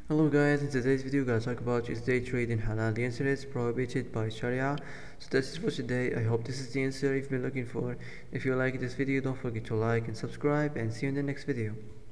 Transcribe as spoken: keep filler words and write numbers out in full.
Hello guys, in today's video we're gonna talk about is day trading halal. The answer is prohibited by Sharia. So that's it for today. I hope this is the answer you've been looking for. If you like this video, don't forget to like and subscribe, and see you in the next video.